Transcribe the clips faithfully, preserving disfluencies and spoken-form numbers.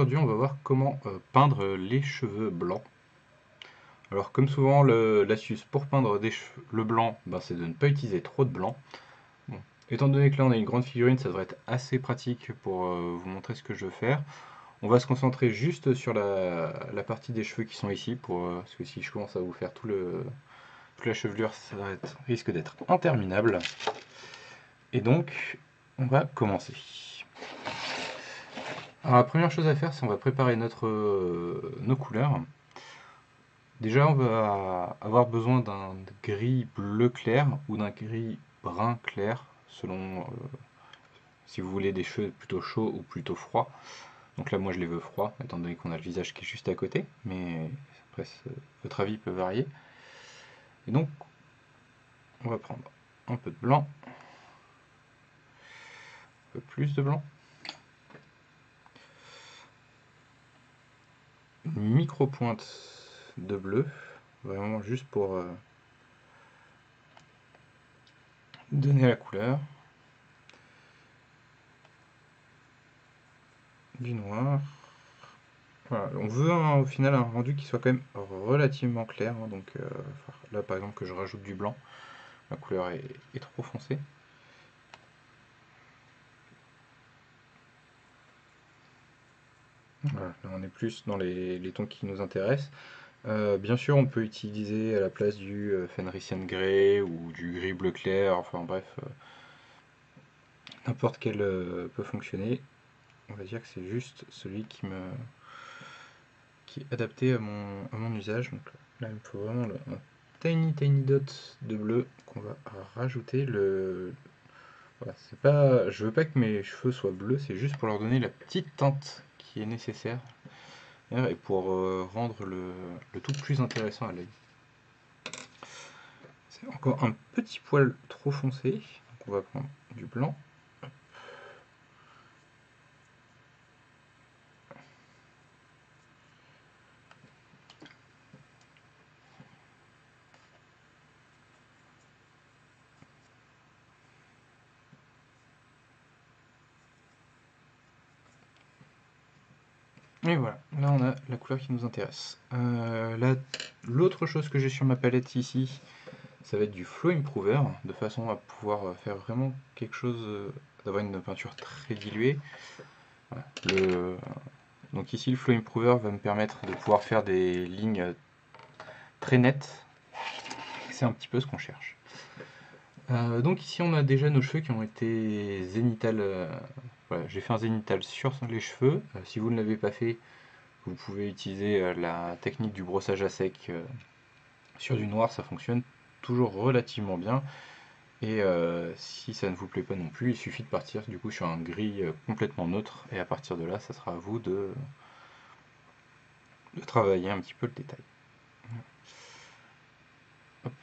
aujourd'hui on va voir comment euh, peindre les cheveux blancs. Alors comme souvent le- l'astuce pour peindre des cheveux, le blanc, ben, c'est de ne pas utiliser trop de blanc. Bon. Étant donné que là on a une grande figurine, ça devrait être assez pratique pour euh, vous montrer ce que je veux faire. On va se concentrer juste sur la, la partie des cheveux qui sont ici, pour, euh, parce que si je commence à vous faire tout le, toute la chevelure, ça va être- risque d'être interminable. Et donc, on va commencer. Alors la première chose à faire, c'est on va préparer notre, euh, nos couleurs. Déjà, on va avoir besoin d'un gris bleu clair ou d'un gris brun clair, selon euh, si vous voulez des cheveux plutôt chauds ou plutôt froids. Donc là, moi, je les veux froids, étant donné qu'on a le visage qui est juste à côté, mais après, votre avis peut varier. Et donc, on va prendre un peu de blanc, un peu plus de blanc, une micro-pointe de bleu, vraiment juste pour euh, donner la couleur, du noir. Voilà, on veut un- au final un rendu qui soit quand même relativement clair, hein, donc euh, là par exemple que je rajoute du blanc, la couleur est, est trop foncée. Voilà, là on est plus dans les, les tons qui nous intéressent. Euh, bien sûr on peut utiliser à la place du euh, Fenrisian Grey ou du gris bleu clair, enfin bref, euh, n'importe quel euh, peut fonctionner. On va dire que c'est juste celui qui me qui est adapté à mon, à mon usage. Donc là il me faut vraiment le, un tiny tiny dot de bleu qu'on va rajouter. Le, Voilà, c'est pas, je veux pas que mes cheveux soient bleus, c'est juste pour leur donner la petite teinte qui est nécessaire et pour euh, rendre le, le tout plus intéressant à l'œil. C'est encore un petit poil trop foncé, donc on va prendre du blanc. Et voilà, là on a la couleur qui nous intéresse. Euh, là, l'autre chose que j'ai sur ma palette ici, ça va être du Flow Improver, de façon à pouvoir faire vraiment quelque chose, euh, d'avoir une peinture très diluée. Voilà. Le, donc ici le Flow Improver va me permettre de pouvoir faire des lignes très nettes. C'est un petit peu ce qu'on cherche. Euh, donc ici on a déjà nos cheveux qui ont été zénithal. Euh, voilà, j'ai fait un zénithal sur les cheveux. Euh, si vous ne l'avez pas fait, vous pouvez utiliser euh, la technique du brossage à sec euh, sur du noir, ça fonctionne toujours relativement bien. Et euh, si ça ne vous plaît pas non plus, il suffit de partir du coup sur un gris euh, complètement neutre, et à partir de là, ça sera à vous de, de travailler un petit peu le détail. Hop.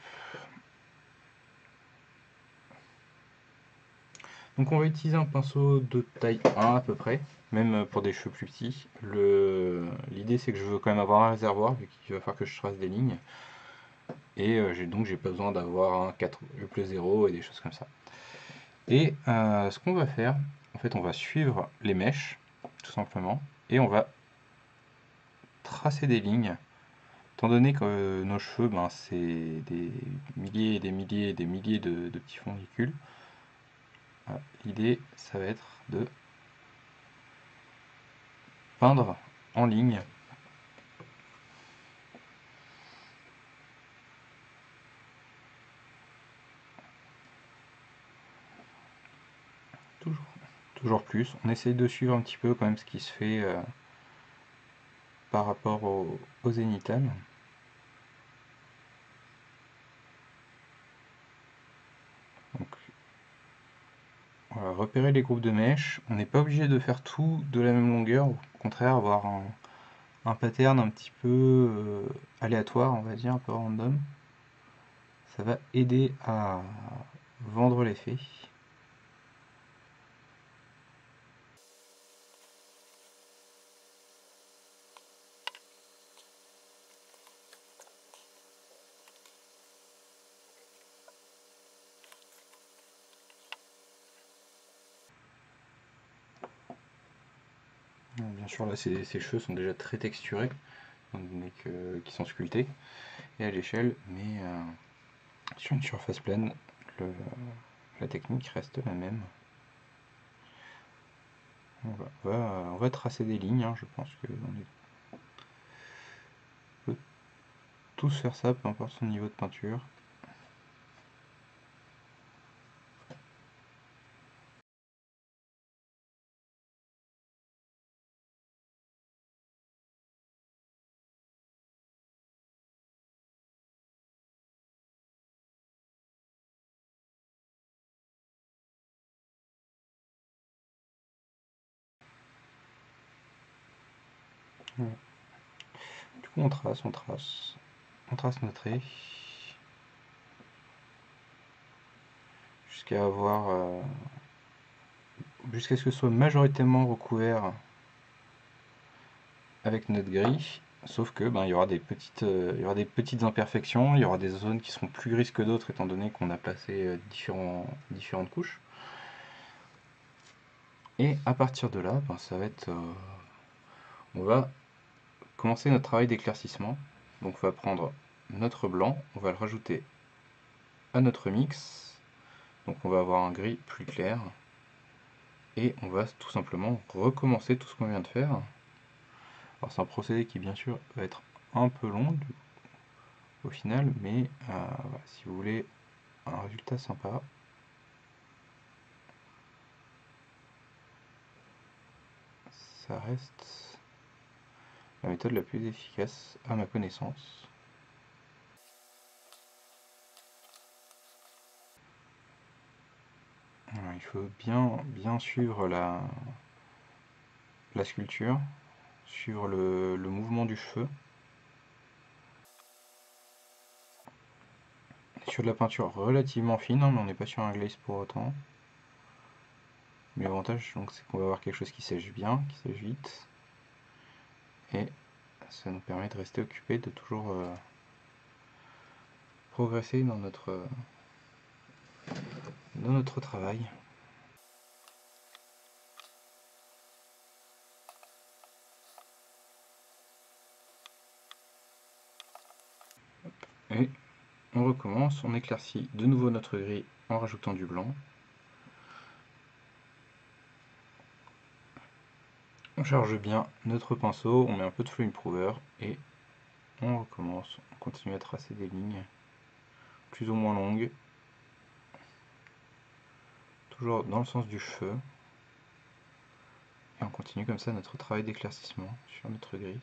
Donc on va utiliser un pinceau de taille un à peu près, même pour des cheveux plus petits. L'idée c'est que je veux quand même avoir un réservoir, vu qu'il va falloir que je trace des lignes. Et euh, j'ai donc j'ai pas besoin d'avoir un quatre plus zéro et des choses comme ça. Et euh, ce qu'on va faire, en fait on va suivre les mèches, tout simplement, et on va tracer des lignes. Étant donné que euh, nos cheveux, ben, c'est des milliers et des milliers et des milliers de, de petits follicules, voilà, l'idée ça va être de peindre en ligne. Toujours, toujours plus. On essaye de suivre un petit peu quand même ce qui se fait euh, par rapport au, au zénithal. Donc, voilà, repérer les groupes de mèches. On n'est pas obligé de faire tout de la même longueur. Au contraire, avoir un, un pattern un petit peu euh, aléatoire, on va dire, un peu random. Ça va aider à vendre l'effet. bien sûr, là, ces, ces cheveux sont déjà très texturés, étant donné que- qu'ils sont sculptés, et à l'échelle, mais euh, sur une surface pleine, le- la technique reste la même. On va, on va, on va tracer des lignes, hein, je pense que on est- on peut tous faire ça, peu importe son niveau de peinture. Ouais. Du coup, on trace, on trace, on trace nos traits, jusqu'à avoir, euh, jusqu'à ce que ce soit majoritairement recouvert avec notre grille, sauf que ben, il y aura des petites, euh, il y aura des petites imperfections, il y aura des zones qui seront plus grises que d'autres étant donné qu'on a placé euh, différents, différentes couches. Et à partir de là, ben, ça va être, euh, on va commencer notre travail d'éclaircissement. Donc on va prendre notre blanc, on va le rajouter à notre mix. Donc on va avoir un gris plus clair. Et on va tout simplement recommencer tout ce qu'on vient de faire. Alors c'est un procédé qui bien sûr va être un peu long au final, mais euh, voilà, si vous voulez un résultat sympa, ça reste la méthode la plus efficace à ma connaissance. Alors, il faut bien, bien suivre la, la sculpture, suivre le, le mouvement du cheveu. Sur de la peinture relativement fine, hein, mais on n'est pas sur un glaze pour autant. Mais l'avantage, donc, c'est qu'on va avoir quelque chose qui sèche bien, qui sèche vite. Et ça nous permet de rester occupé, de toujours euh, progresser dans notre, euh, dans notre travail. Et on recommence, on éclaircit de nouveau notre gris en rajoutant du blanc. On charge bien notre pinceau, on met un peu de flame improver et on recommence. On continue à tracer des lignes plus ou moins longues, toujours dans le sens du cheveu. Et on continue comme ça notre travail d'éclaircissement sur notre gris.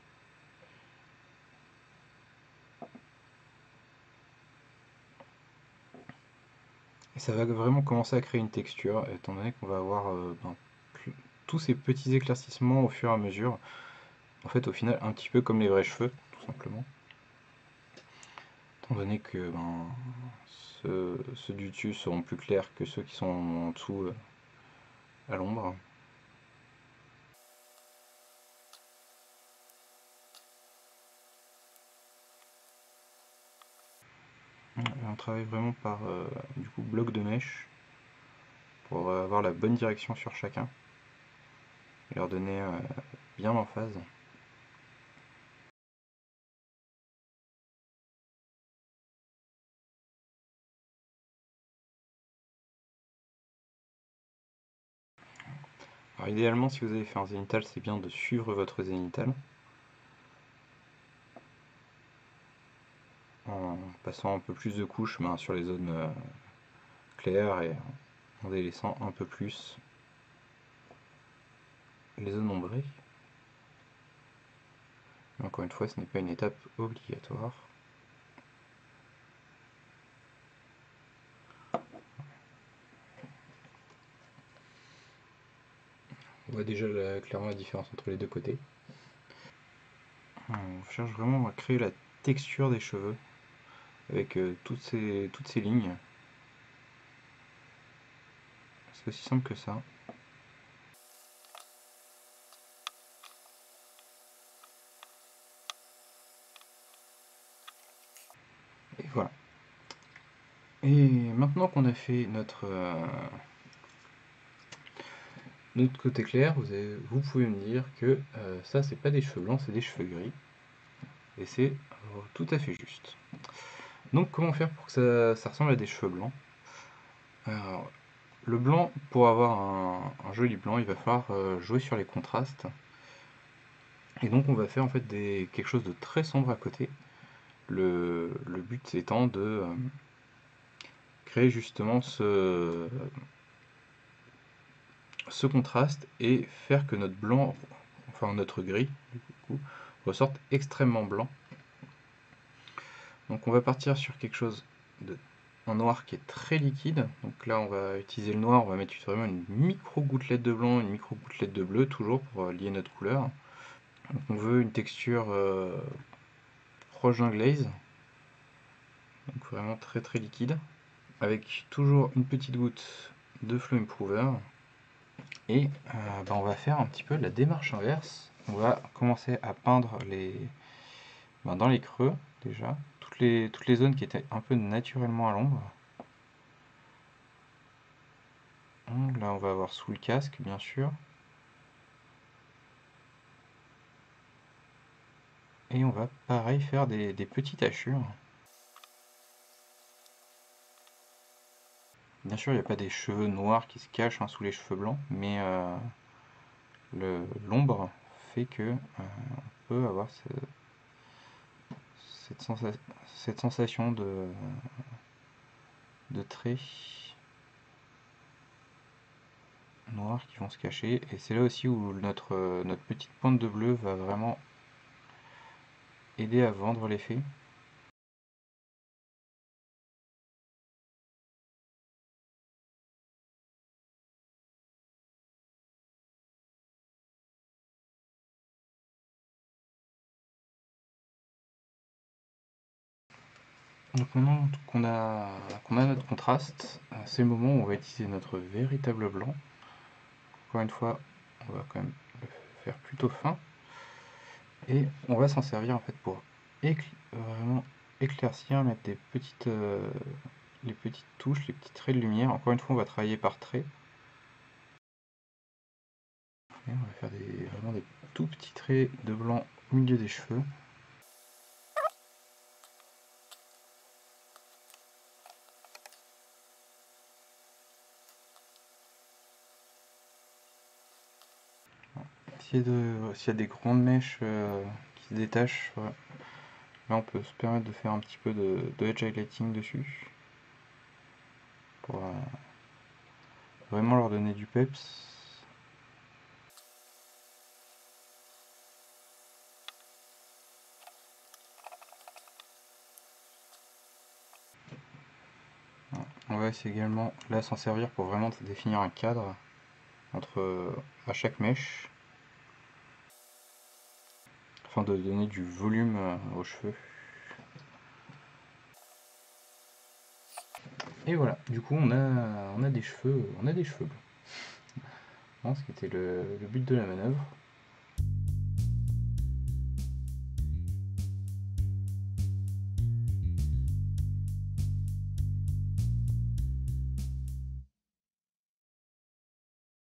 Et ça va vraiment commencer à créer une texture, étant donné qu'on va avoir euh, ben, plus, tous ces petits éclaircissements au fur et à mesure. En fait, au final, un petit peu comme les vrais cheveux, tout simplement. Étant donné que ben, ceux, ceux du dessus seront plus clairs que ceux qui sont en dessous euh, à l'ombre. On travaille vraiment par euh, du coup bloc de mèche pour avoir la bonne direction sur chacun et leur donner euh, bien l'emphase. Alors idéalement, si vous avez fait un zénithal, c'est bien de suivre votre zénithal en passant un peu plus de couches ben, sur les zones euh, claires et en délaissant un peu plus les zones ombrées. Mais encore une fois, ce n'est pas une étape obligatoire. On voit déjà la, clairement la différence entre les deux côtés. On cherche vraiment à créer la texture des cheveux avec euh, toutes, ces, toutes ces lignes. C'est aussi simple que ça. Et voilà. Et maintenant qu'on a fait notre, euh, notre côté clair, vous, avez, vous pouvez me dire que euh, ça, c'est pas des cheveux blancs, c'est des cheveux gris. Et c'est euh, tout à fait juste. Donc, comment faire pour que ça, ça ressemble à des cheveux blancs? Alors, le blanc, pour avoir un, un joli blanc, il va falloir euh, jouer sur les contrastes. Et donc, on va faire en fait des, quelque chose de très sombre à côté. Le, le but étant de euh, créer justement ce, ce contraste et faire que notre blanc, enfin notre gris, du coup, ressorte extrêmement blanc. Donc on va partir sur quelque chose de un noir qui est très liquide. Donc là on va utiliser le noir, on va mettre vraiment une micro gouttelette de blanc, une micro gouttelette de bleu, toujours pour lier notre couleur. Donc on veut une texture euh, proche d'un glaze, donc vraiment très très liquide, avec toujours une petite goutte de Flow Improver. Et euh, ben on va faire un petit peu la démarche inverse. On va commencer à peindre les, ben dans les creux déjà, toutes les, toutes les zones qui étaient un peu naturellement à l'ombre. Là on va avoir sous le casque bien sûr. Et on va pareil faire des, des petites hachures. Bien sûr il n'y a pas des cheveux noirs qui se cachent hein, sous les cheveux blancs, mais euh, l'ombre fait que euh, on peut avoir ce, cette, sensa cette sensation de, de traits noirs qui vont se cacher. Et c'est là aussi où notre, notre petite pointe de bleu va vraiment aider à vendre l'effet. Donc maintenant qu'on a, qu'on a notre contraste, c'est le moment où on va utiliser notre véritable blanc. Encore une fois, on va quand même le faire plutôt fin. Et on va s'en servir en fait pour écl vraiment éclaircir, mettre des petites, euh, les petites touches, les petits traits de lumière. Encore une fois, on va travailler par traits. Et on va faire des, vraiment des tout petits traits de blanc au milieu des cheveux. S'il y, y a des grandes mèches euh, qui se détachent, ouais. Là on peut se permettre de faire un petit peu de, de edge highlighting dessus pour euh, vraiment leur donner du peps. On va essayer également là s'en servir pour vraiment définir un cadre entre à chaque mèche afin de donner du volume aux cheveux. Et voilà, du coup on a on a des cheveux on a des cheveux blancs. Ce qui était le, le but de la manœuvre.